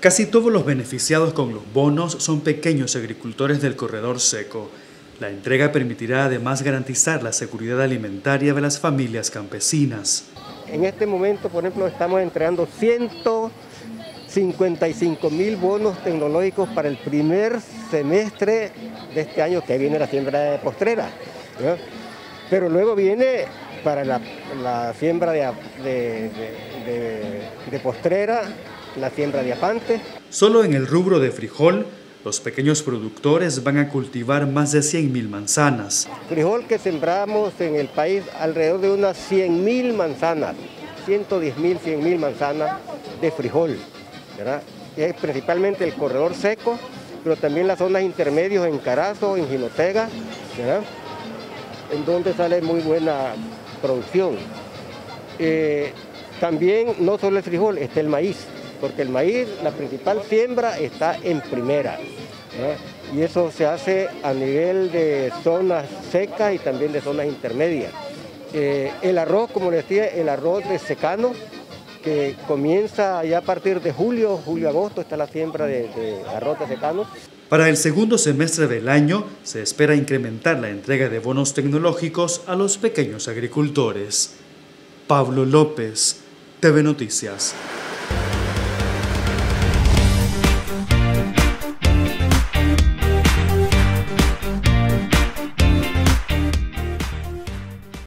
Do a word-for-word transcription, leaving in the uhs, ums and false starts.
Casi todos los beneficiados con los bonos son pequeños agricultores del corredor seco. La entrega permitirá además garantizar la seguridad alimentaria de las familias campesinas. En este momento, por ejemplo, estamos entregando ciento cincuenta y cinco mil bonos tecnológicos para el primer semestre de este año, que viene la siembra de postrera, ¿no? Pero luego viene para la, la siembra de, de, de, de postrera, la siembra de apante. Solo en el rubro de frijol, los pequeños productores van a cultivar más de cien mil manzanas. Frijol que sembramos en el país alrededor de unas cien mil manzanas, ciento diez mil, cien mil manzanas de frijol, ¿verdad? Es principalmente el corredor seco, pero también las zonas intermedias en Carazo, en Jinotega, ¿verdad? En donde sale muy buena producción. Eh, también no solo el frijol, está el maíz, porque el maíz, la principal siembra está en primera, ¿no? Y eso se hace a nivel de zonas secas y también de zonas intermedias. Eh, el arroz, como les decía, el arroz de secano, que comienza ya a partir de julio, julio-agosto, está la siembra de, de arroz de secano. Para el segundo semestre del año, se espera incrementar la entrega de bonos tecnológicos a los pequeños agricultores. Pablo López, T V Noticias.